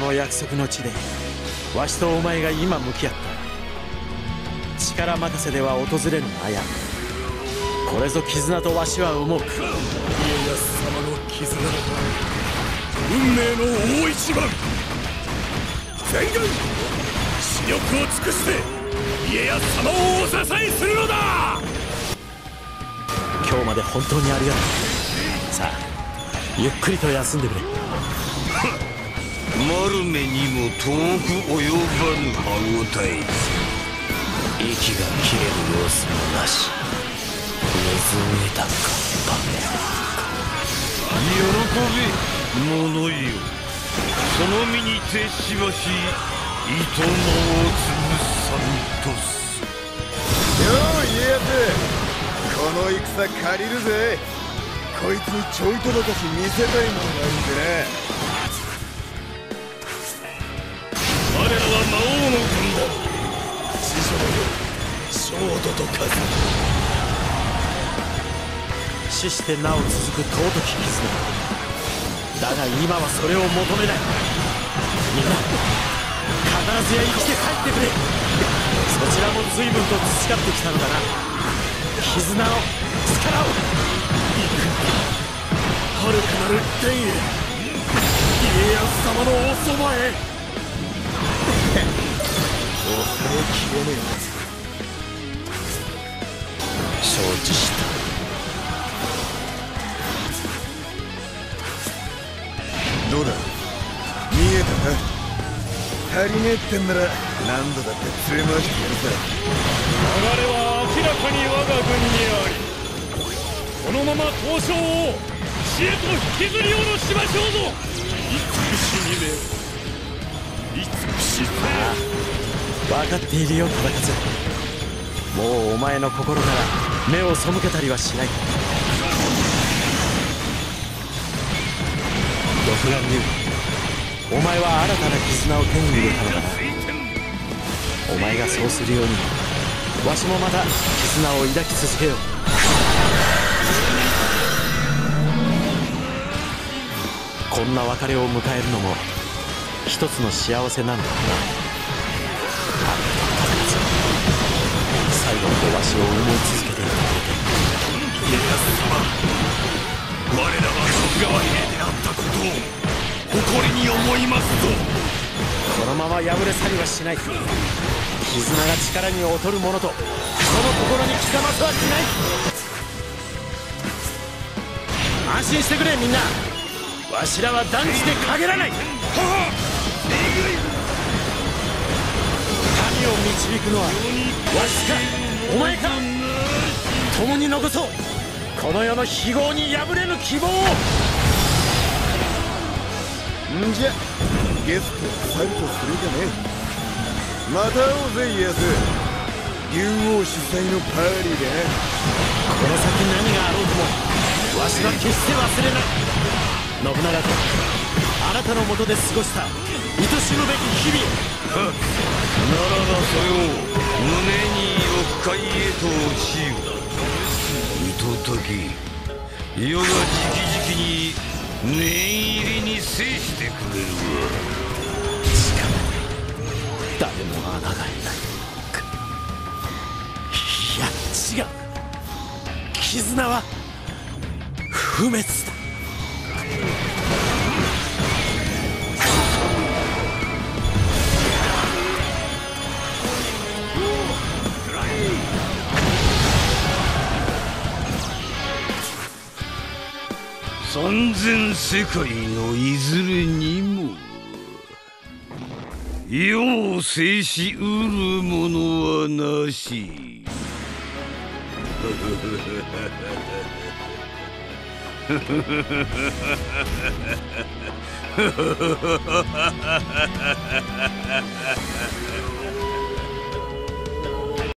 の約束の地でわしとお前が今向き合った。力任せでは訪れぬ悩み、これぞ絆とわしは思う。 家康様の絆、運命の大一番。全軍死力を尽くして家康様をお支えするのだ。 今日まで本当にありがとう。さあゆっくりと休んでくれ。 丸目にも遠く及ばぬ歯応え、息が切れる様子もなし、水を得たカッパ。喜べ者よ、その身にてしばし糸間を潰さんとす。 よう家康、この戦借りるぜ。こいつにちょいとばかし見せたいものがあるんでな。 我らは魔王の軍だ。師匠よ、焦土と化す。 死してなお続く尊き絆だが、今はそれを求めない。みんな必ずや生きて帰ってくれ。そちらも随分と培ってきたのだな、絆の力を。 遥かなる天へ、家康様のおそばへ。恐れきれね承知した。 どうだ、見えたか。足りねえってんなら何度だって連れ回してやるさ。 流れは明らかに我が軍にあり、このまま東証を死へと引きずり下ろしましょうぞ。慈しみめ、慈しせ。 分かっているよ忠勝。もうお前の心から目を背けたりはしない。独眼竜、お前は新たな絆を手に入れたのだな。お前がそうするようにわしもまた絆を抱き続けよう。こんな別れを迎えるのも一つの幸せなのだな。最後までわしを思い続けていてくれて。 家康様、我らは徳川兵であったことを誇りに思いますぞ。 このまま破れ去りはしない。絆が力に劣る者とその心に刻ませはしない。安心してくれみんな、わしらは断じて陰らない。民を導くのはわしかお前か。共に残そう、この世の非業に破れぬ希望を。 んじゃゲストを去るとするかね。また会おうぜ家康。竜王主催のパーリーでな。 この先何があろうともわしは決して忘れない。信長とあなたのもとで過ごした愛しむべき日々を。 ならばそよ、胸にお深いへと落ちよ。糸時、余が直々に念入りに制してくれるわ。 誰も穴がいない。いや違う、絆は不滅だ。 三千世界のいずれにも世を制しうるものはなし。